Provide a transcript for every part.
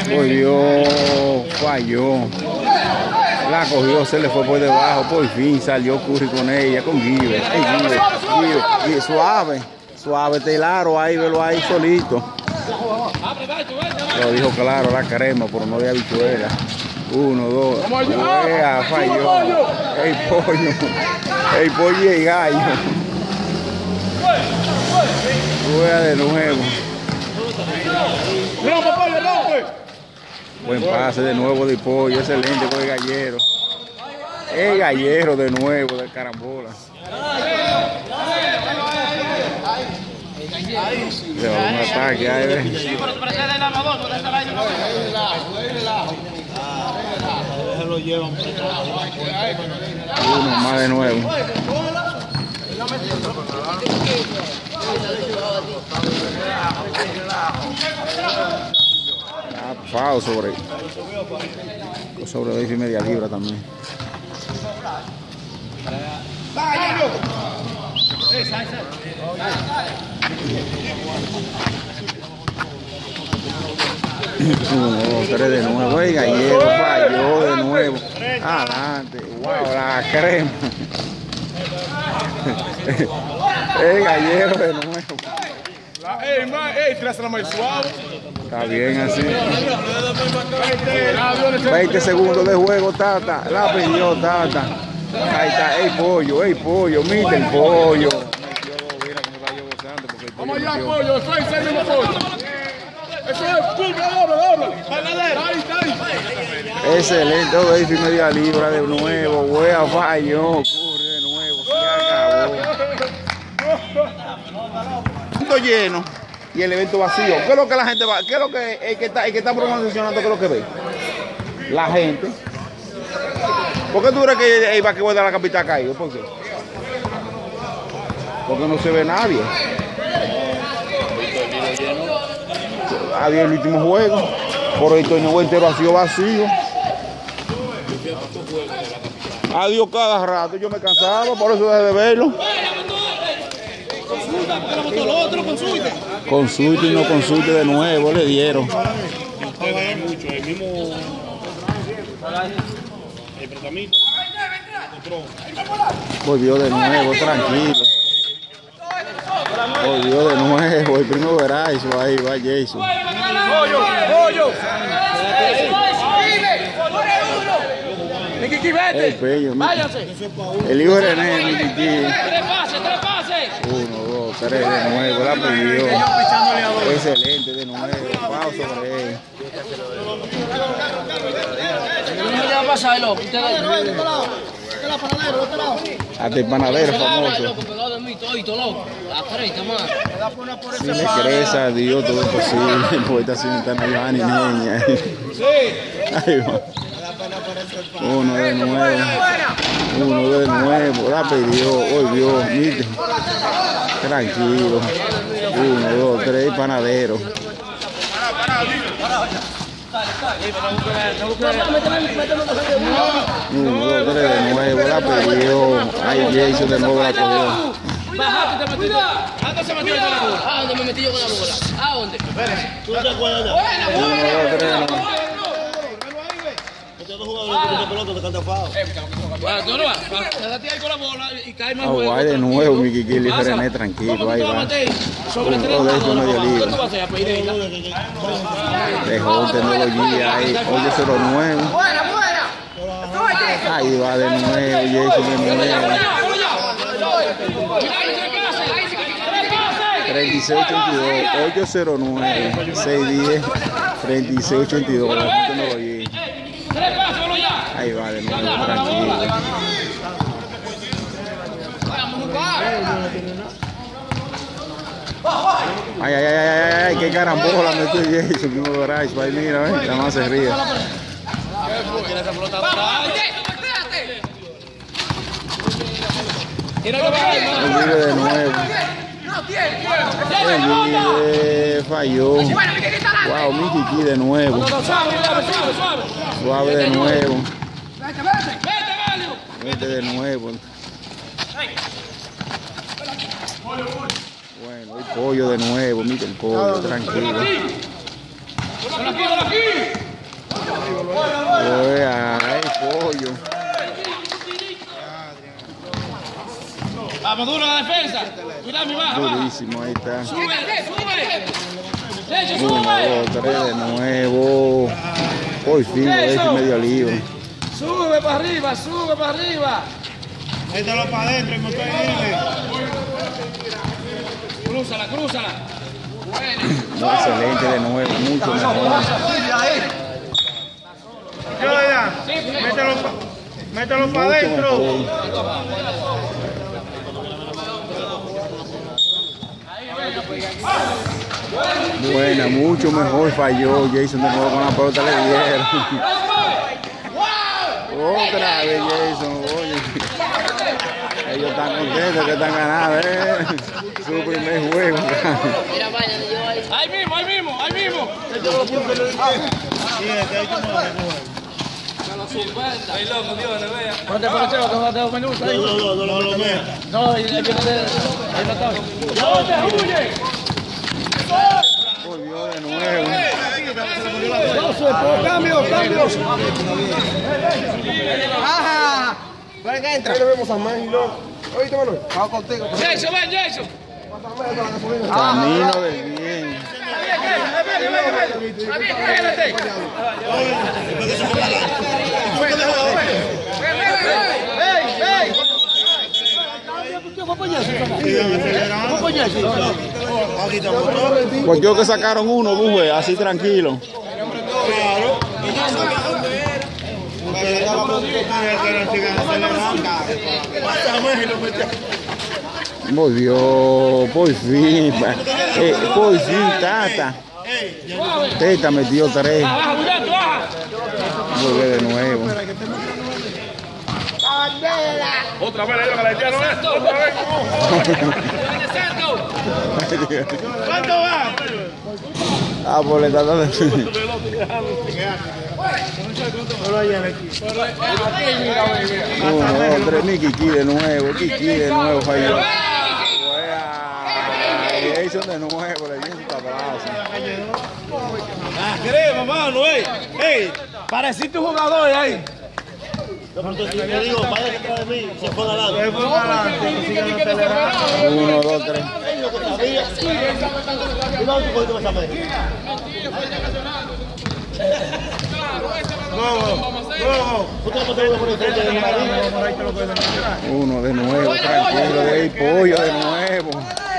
Volvió, falló. La cogió, se le fue por debajo. Por fin salió Curry con ella, con Guive. Guive, suave, suave, este hilaro ahí, velo ahí solito. Lo dijo claro la crema, pero no de habichuela. 1, 2. Falló. El pollo y el gallo. Juega de nuevo. Buen pase de nuevo de pollo, excelente con el gallero. El gallero de nuevo de carambola. Le va un ataque ahí. Uno más de nuevo. Fao sobre 2 y media libras también. Uno, dos, tres de nuevo. El gallero falló de nuevo. Adelante. Wow, la crema. El gallero de nuevo. Está bien así. 20 segundos de juego, Tata. La pidió Tata. Ahí está, el pollo, mira el pollo. Vamos allá, pollo, eso es el mismo pollo. Eso es doble. Excelente, 2 y media libra de nuevo. Wea falló, Curry de nuevo. Se acabó. Lleno y el evento vacío. ¿Qué es lo que la gente va? ¿Qué es lo que el que está promocionando? ¿Qué es lo que ve? La gente. ¿Por qué tú crees que el basquetbol de la capital ha caído? ¿Por qué? Porque no se ve nadie. Había el último juego. Por el torneo entero ha sido vacío. Adiós cada rato. Yo me cansaba, por eso dejé de verlo. Consulte y no consulte de nuevo, le dieron. Volvió de nuevo, tranquilo. Volvió de nuevo, el primo Verazco, ahí va Jason. El Peño, el hijo de René, Miquiqui. 1, 2, 3 de nuevo, la pidió. Excelente de nuevo, pausa sobre él. Hasta el panadero famoso. Si le crees a Dios todo es posible, porque está sin estar ni niña. Ahí va. 1 de nuevo, la pidió, volvió, mire. Tranquilo. 1, 2, 3, panadero. 1, 2, 3 de nuevo, la pidió. Ahí Jason de nuevo la cogió. Bajaste, te metiste. ¿A dónde se metió con la bola? ¿A dónde me metí yo con la bola? ¿A dónde? ¿Tú te acuerdas? Buena. Ahí de nuevo, Miquiqui y René, tranquilo, ahí va. Dejó de nuevo guía ahí, 809. Ahí va de nuevo, Jason de nuevo. 3682, 809, 610, 3682. Ahí va de nuevo, tranquilo. Ay, qué carambola metió Jason, mismo Verazco. Ahí mira, la más se ríe. De nuevo. Falló. Wow, Miquiqui de nuevo. Suave de nuevo. Vete de nuevo. Bueno, el pollo de nuevo, mira el pollo, tranquilo. Ay, pollo. Vamos, duro la defensa. Cuidado, mi baja. Durísimo, ahí está. Sube, sube. Derecho, 1, 2, 3 de nuevo. Por fin, lo dejo medio libre. Sube para arriba, sube para arriba. Mételo para adentro y motor libre. Crúzala, crúzala. No, excelente de nuevo, mucho mejor. Mételo para adentro. Buena, mucho mejor falló Jason de nuevo con la pelota le dieron. Otra vez Jason, oye. Ellos están contentos que están ganando, su primer juego. Ahí mismo, ahí mismo, ahí mismo. Ahí loco, Dios, le vea. Ponte por el chavo, que va a tener 2 minutos ahí. No lo meto. No, ahí viene de... Ahí no está. ¿Dónde huye? Volvió de nuevo. Cambio. Ajá. ¿Para qué entra? Ahí le vemos a Mángelo. Oíste, Manuel. Vamos contigo. Jason, ven, Jason. Camino del bien. Pues yo que sacaron uno, buje, así tranquilo. Volvió, por fin, Tata. Teta metió 3. Volvió de nuevo. Otra vez, la haitiano, otra vez. ¿Cuánto va? Ah, pues le está dando. 1, 2, 3, ni Kiki de nuevo falló. Jason de nuevo, le dio un tapazo. Queremos, mano, pareciste un jugador ahí. Yo digo, vaya detrás de mí, se fue adelante. 1, 2, 3. Uno de nuevo, tranquilo, de ahí, pollo de nuevo.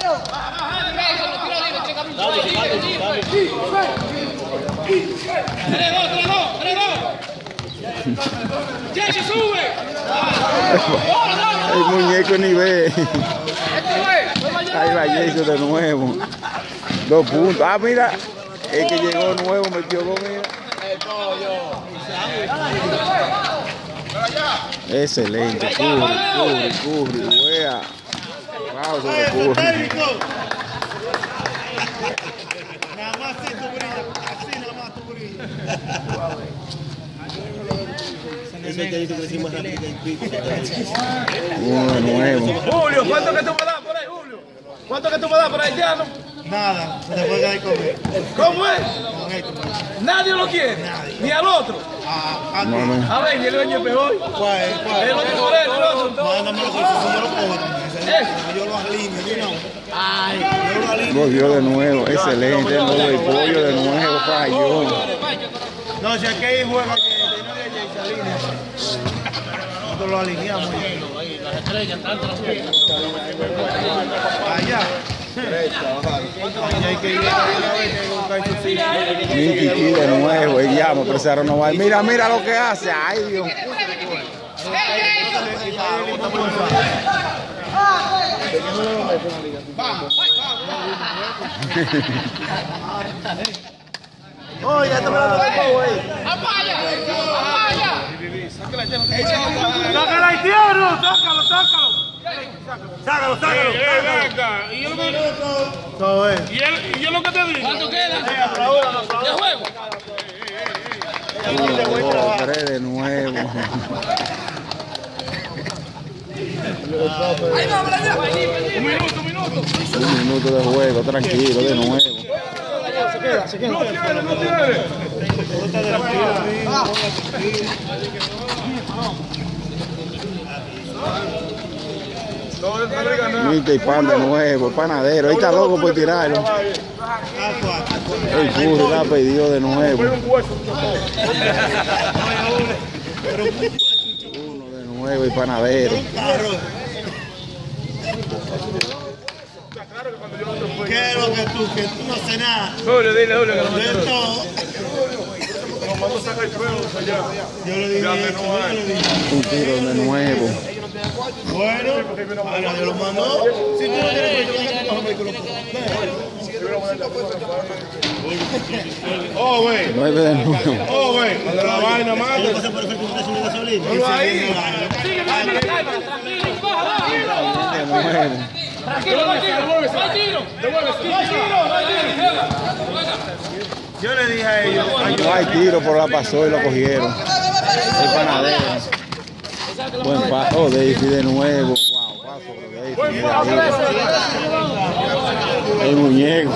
Jason, sube. El muñeco ni ve. Ahí va Jason de nuevo. 2 puntos. Ah, mira. El que llegó nuevo metió 2, mira. Excelente. Curry. Wea. Wow, sobre Curry. Nada más si tú brillas. Así nada más tú brillas. Eso es que dice que decimos rápido. 1 de nuevo. Julio, ¿cuánto que tú me das por ahí, Julio? ¿Cuánto que tú me das por ahí, Diano? Nada, se te puede quedar conmigo. ¿Cómo es? Con esto. Nadie lo quiere. Ni al otro. No. A ver, ¿y el dueño es peor? ¿Cuál? El otro moreno, el otro. Mándamelo que yo lo cojo también. Yo lo alineo, yo no. Ay, yo lo alineo. Volvió de nuevo. Excelente. El pollo de nuevo falló. No, si aquí hay juego que no le se alinea. Nosotros lo alineamos. Las estrellas, tanto las piernas. Allá. Allá hay que ir a buscar su sitio. Kiki de nuevo. El llamo, pero se renovar. Mira lo que hace. Ay, Dios. Oye, ya te me lo doy, güey. ¡Sácalo, haitiano! ¡Sácalo! Venga. ¿Y yo lo que te digo? ¿Cuánto queda? ¿De juego? 1, 2, 3 de nuevo. Un minuto. 1 minuto de juego, tranquilo, de nuevo. queda, se queda. No tiene, no tiene. Mita y pan de nuevo, panadero. Ahí está loco por tirarlo. El curry la pidió de nuevo. Uno de nuevo y panadero. ¿Qué es lo que tú no haces nada? Julio, dile, Julio, que lo De todo. Yo le dije, Un tiro de nuevo. bueno, ahora yo lo mando. Si tú no tienes vehículo, ¿qué tú coges vehículo? Oh, güey. 9 de nuevo. Oh, güey. Cuando la vaina Yo mata. pasé por el efecto de una gasolina. Ponlo ahí. De nuevo. Yo le dije a ellos. No hay tiro, pero la pasó y lo cogieron. El panadero. Buen paso. Oh, Daisy de nuevo. Wow, paso por Daisy. El muñeco.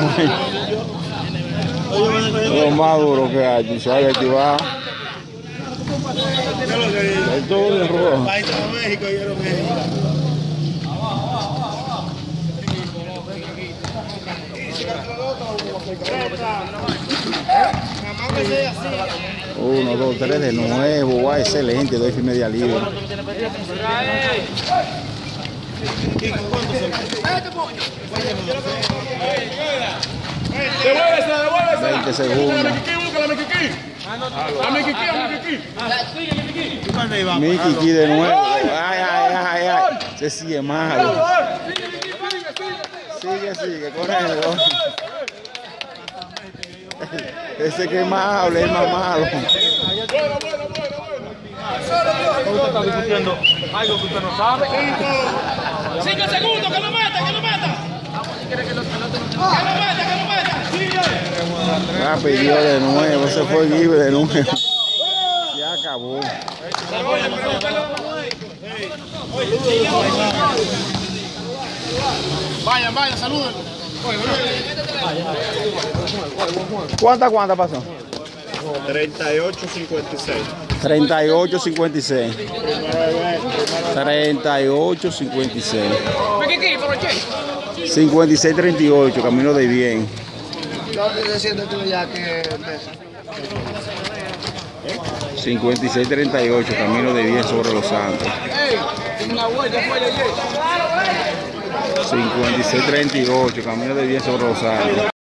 Lo más duro que hay. Suave activar. El todo de rojo. País de México y yo lo México. Uno, dos, tres de nuevo. Guau, excelente. Doy media libre. Devuélvese. 20 segundos. Mikiki de nuevo. Ay, ay, ay, ay. Se sigue malo. Sigue, corriendo. Ese que es malo, es más malo. Usted está discutiendo algo que usted no sabe. 5 segundos, que lo mata. La pidió de nuevo, se fue libre de nuevo. Ya acabó. Vayan, saluden. ¿Cuánta pasó? 38-56. 38-56. 38-56. 56-38, camino de bien. Yo estoy diciendo tú ya que... 56-38, camino de bien sobre los Santos. 56-38, camino de bien sobre los Santos.